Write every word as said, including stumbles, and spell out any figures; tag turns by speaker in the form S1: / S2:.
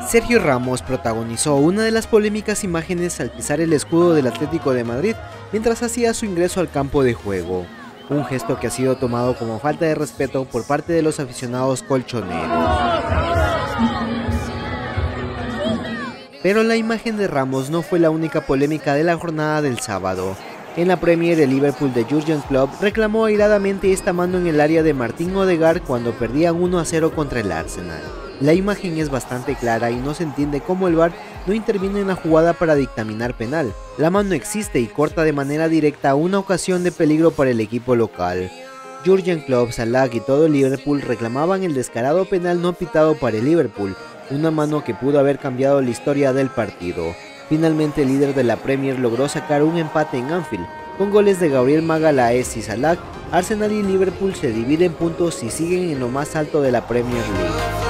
S1: Sergio Ramos protagonizó una de las polémicas imágenes al pisar el escudo del Atlético de Madrid mientras hacía su ingreso al campo de juego, un gesto que ha sido tomado como falta de respeto por parte de los aficionados colchoneros. Pero la imagen de Ramos no fue la única polémica de la jornada del sábado. En la Premier, el Liverpool de Jurgen Klopp reclamó airadamente esta mano en el área de Martín Odegaard cuando perdían uno a cero contra el Arsenal. La imagen es bastante clara y no se entiende cómo el V A R no interviene en la jugada para dictaminar penal. La mano existe y corta de manera directa una ocasión de peligro para el equipo local. Jurgen Klopp, Salah y todo el Liverpool reclamaban el descarado penal no pitado para el Liverpool, una mano que pudo haber cambiado la historia del partido. Finalmente el líder de la Premier logró sacar un empate en Anfield. Con goles de Gabriel Magalhaes y Salah, Arsenal y Liverpool se dividen puntos y siguen en lo más alto de la Premier League.